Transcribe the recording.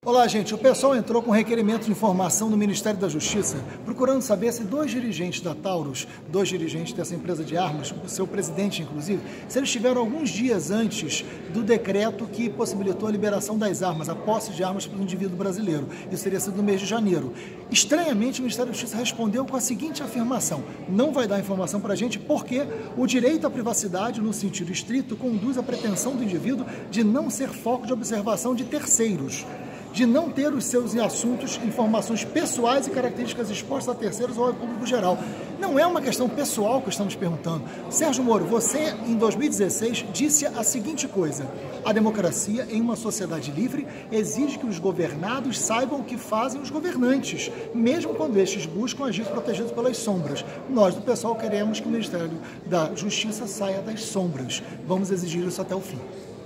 Olá, gente. O pessoal entrou com requerimento de informação no Ministério da Justiça, procurando saber se dois dirigentes da Taurus, dois dirigentes dessa empresa de armas, o seu presidente inclusive, se eles tiveram alguns dias antes do decreto que possibilitou a liberação das armas, a posse de armas para o indivíduo brasileiro. Isso teria sido no mês de janeiro. Estranhamente, o Ministério da Justiça respondeu com a seguinte afirmação: não vai dar informação para a gente porque o direito à privacidade, no sentido estrito, conduz à pretensão do indivíduo de não ser foco de observação de terceiros, de não ter os seus assuntos, informações pessoais e características expostas a terceiros ou ao público geral. Não é uma questão pessoal que estamos perguntando. Sérgio Moro, você, em 2016, disse a seguinte coisa: a democracia em uma sociedade livre exige que os governados saibam o que fazem os governantes, mesmo quando estes buscam agir protegidos pelas sombras. Nós, do pessoal, queremos que o Ministério da Justiça saia das sombras. Vamos exigir isso até o fim.